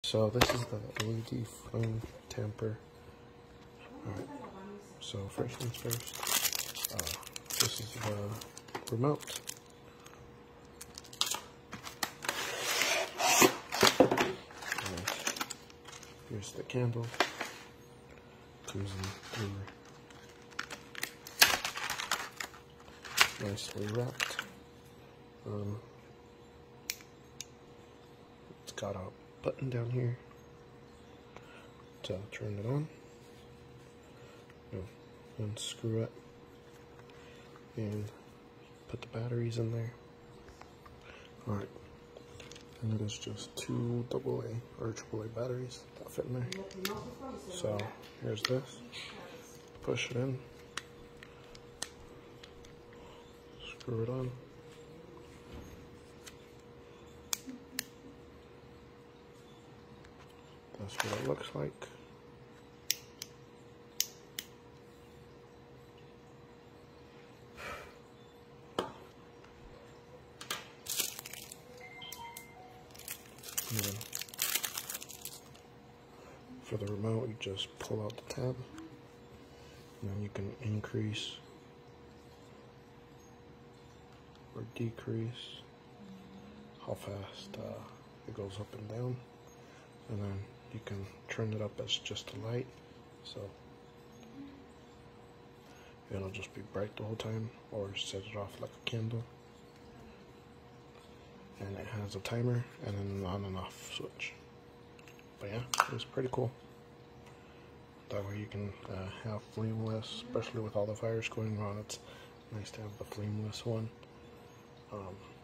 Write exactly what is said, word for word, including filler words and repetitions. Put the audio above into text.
So this is the L E D flame tamper. Alright, so first things first, uh, this is the remote. And here's the candle. Comes in through nicely wrapped. Um, it's got a button down here to turn it on. You unscrew it and put the batteries in there. Alright, and it is just two double A or triple A batteries that fit in there. So here's this. Push it in. Screw it on. That's what it looks like. And then for the remote, you just pull out the tab, and then you can increase or decrease how fast uh, it goes up and down, and then you can turn it up as just a light, so it'll just be bright the whole time, or set it off like a candle. And it has a timer and an on and off switch. But yeah, it's pretty cool. That way you can uh, have flameless, especially with all the fires going on. It's nice to have the flameless one. Um,